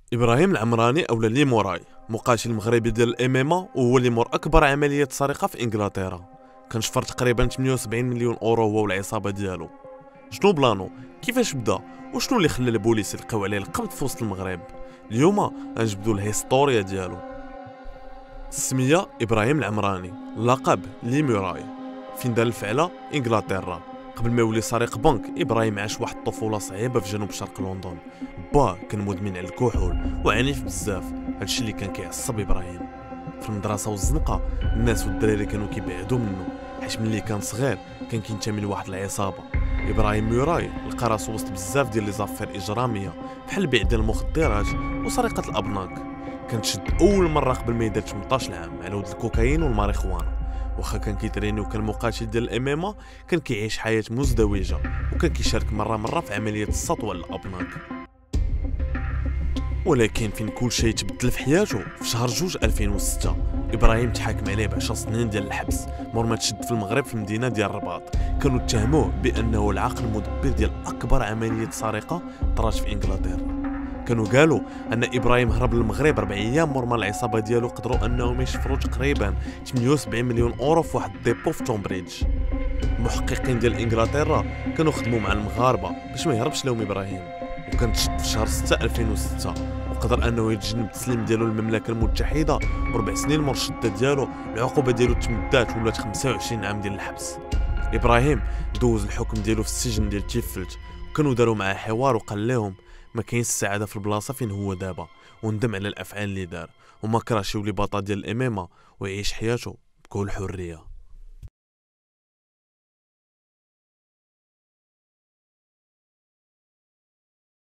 ابراهيم العمراني اولا اللي موراي مقاتل مغربي ديال الام ام وهو اللي مور اكبر عمليه سرقه في انجلترا. كان شفر تقريبا 78 مليون اورو هو والعصابه ديالو. شنو بلانو؟ كيفاش بدا؟ وشنو اللي خلى البوليس يلقاو عليه القبض في وسط المغرب؟ اليوم غنجبدوا الهيستوريا ديالو. السميه ابراهيم العمراني، اللقب لي موراي. فين دار الفعله؟ انجلترا. قبل ما يولي سريق بنك، ابراهيم عاش واحد الطفوله صعيبه في جنوب شرق لندن. باه كان مدمن على الكحول وعنيف بزاف، هادشي اللي كان كيعصب ابراهيم. في المدرسه والزنقه الناس والدراري كانوا كيبعدوا منه، حيت ملي كان صغير كان كينتمي لواحد العصابه. ابراهيم موراي لقى راسو وسط بزاف ديال لي زافير اجراميه بحال بيع ديال المخدرات وسرقه الابناك. كانت شد اول مره قبل ما يدير 18 عام على ود الكوكايين والماريخوانا. واخا كان كيتريني وكان مقاتل ديال الامامه، كان كيعيش حياه مزدوجه وكان كيشارك مره في عمليه السطو على الابناك. ولكن فين كل شيء تبدل في حياته، في شهر جوج 2006 ابراهيم تحاكم عليه ب10 سنين ديال الحبس مور ما تشد في المغرب في المدينه ديال الرباط. كانوا اتهموه بانه العاقل المدبر ديال اكبر عمليه سرقه طرات في انجلترا. كانوا قالوا ان ابراهيم هرب للمغرب 4 ايام مور ما العصابه ديالو قدروا انهم يشفروا تقريبا 78 مليون اورو في واحد الديبو في تومبريدج. المحققين ديال انجلترا كانوا خدموا مع المغاربه باش ما يهربش لهم ابراهيم، وكانت شد في شهر 6 2006 وقدر انه يتجنب التسليم ديالو للمملكه المتحده. وربع سنين مور الشده ديالو العقوبه ديالو تمدات ولات 25 عام ديال الحبس. ابراهيم دوز الحكم ديالو في السجن ديال تيفلت، وكانوا داروا معاه حوار وقال لهم ما كاينش السعاده في البلاصه فين هو دابا، وندم على الافعال اللي دار وما كرهش يولي بطل ديال الامامه ويعيش حياته بكل حريه.